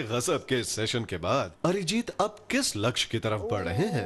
गजब के सेशन के बाद अरिजीत अब किस लक्ष्य की तरफ बढ़ रहे हैं?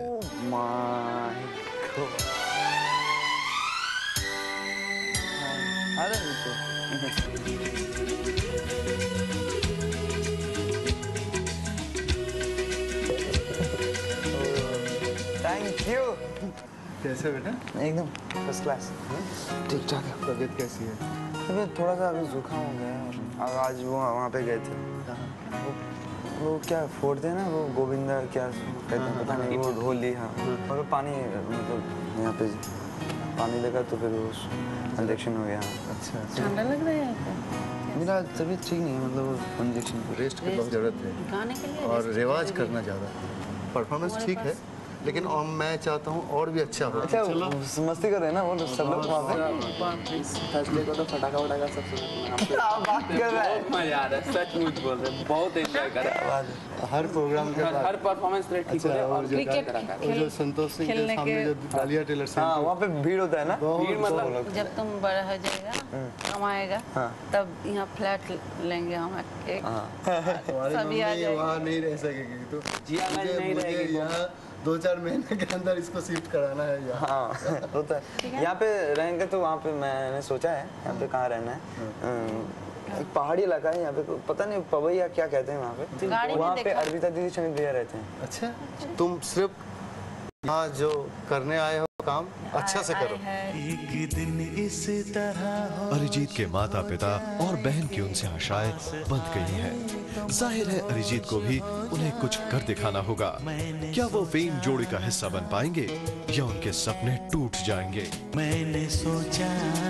Thank you. कैसे बेटा? एकदम फर्स्ट क्लास। ठीक ठाक है। तबीयत कैसी है? तबीयत थोड़ा सा अभी जुकाम हो गया है। आज वो वहाँ पे गए थे। वो क्या फोड़ते हैं ना, वो गोविंदा क्या कहते हैं पता नहीं, वो ढोली। हाँ, और पानी मतलब यहाँ पे पानी लगा तो फिर वो इंजेक्शन हो गया। अच्छा। ठंडा लग रहा है आपको? मेरा तबीयत ठीक नहीं है, मतलब वो इंजेक्शन रेस्ट की बहुत ज़रूरत है गाने के लिए और रिवाज करना ज़्यादा। परफॉर्मेंस ठीक है लेकिन मैं चाहता हूँ और भी अच्छा हो। अच्छा, मस्ती कर रहे हैं ना वो सब लोग वहाँ पे? थर्सडे को तो फटाका वटाका सब बात कर रहा है। मजा आ रहा है, सचमुच बोल रहे हैं, बहुत एंजॉय कर रहे हैं। हर प्रोग्राम के बाद हर परफॉर्मेंस ठीक हो जाए और क्रिकेट जो संतोष सिंह के सामने जो गालिया टेलर से हाँ, वहाँ पे भीड़ होता है ना। भीड़ मतलब जब तुम बड़ा हो जाएगा, कमाएगा, तब यहाँ फ्लैट लेंगे हम एक। हमारी सभी आ मम्मी जाएंगे। वहाँ नहीं रह सकेगी तो जिया गंज नहीं मुझे रहेगी। यहाँ 2-4 महीने के अंदर इसको शिफ्ट कराना है यहाँ। हाँ, होता है। यहाँ पे रहेंगे तो वहाँ पे मैंने सोचा है यहाँ पे कहाँ रहना है। एक पहाड़ी इलाका है यहाँ पे, पता नहीं पवैया क्या कहते हैं वहाँ पे। गाड़ी में वहाँ पे देखा। अर्पिता दीदी चंद भैया रहते हैं। अच्छा, तुम सिर्फ यहाँ जो करने आए हो काम अच्छा से करो। एक दिन इस तरह अरिजीत के माता पिता और बहन की उनसे आशाएं बंध गई हैं। जाहिर है अरिजीत को भी उन्हें कुछ कर दिखाना होगा। क्या वो फेम जोड़ी का हिस्सा बन पाएंगे या उनके सपने टूट जाएंगे? मैंने सोचा